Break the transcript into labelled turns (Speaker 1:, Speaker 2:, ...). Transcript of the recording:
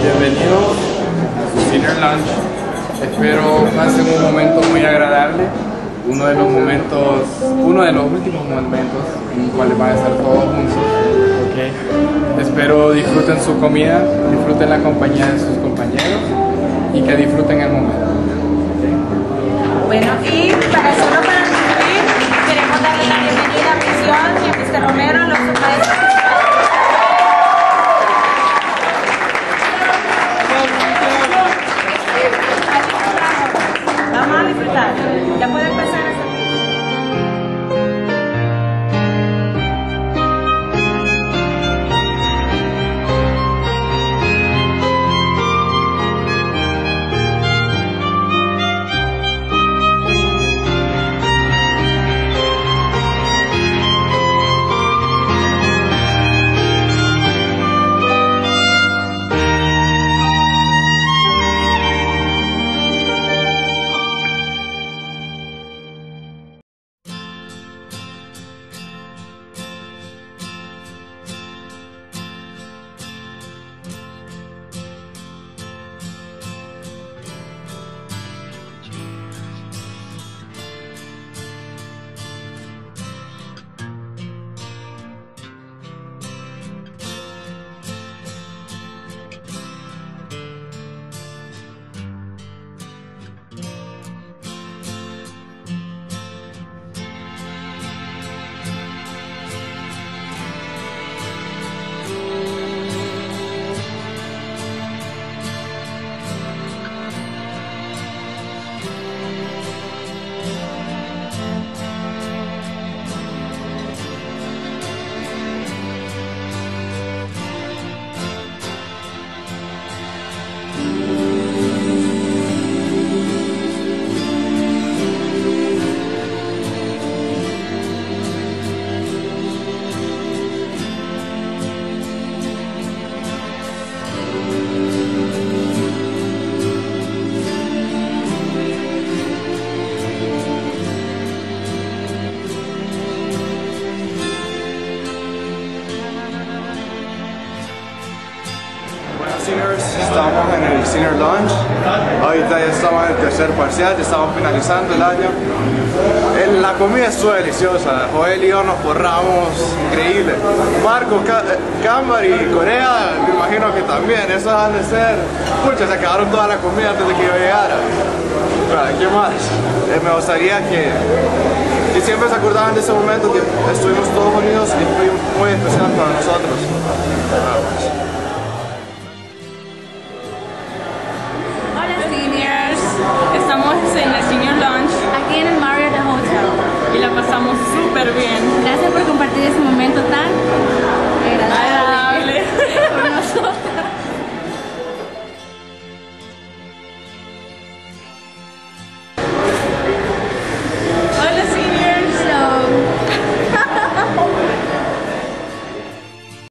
Speaker 1: Bienvenidos a su Senior Lunch. Espero pasen un momento muy agradable, uno de los últimos momentos en los cuales van a estar todos juntos. Okay. Espero disfruten su comida, disfruten la compañía de sus compañeros y que disfruten el momento.
Speaker 2: Bueno, y solo para concluir, queremos darle la bienvenida a Misión y a Mr. Romero, los maestros. Vamos a disfrutar. Ya puede empezar a hacer.
Speaker 3: Seniors, estamos en el Senior Lunch. Ahorita ya estamos en el tercer parcial, ya estamos finalizando el año. La comida estuvo deliciosa. Joel y yo nos forramos increíble. Marco, Cámara y Corea, me imagino que también. Eso han de ser. Pucha, se acabaron toda la comida antes de que yo llegara. ¿Qué más? Me gustaría que siempre se acordaban de ese momento que estuvimos todos unidos y fue muy especial para nosotros.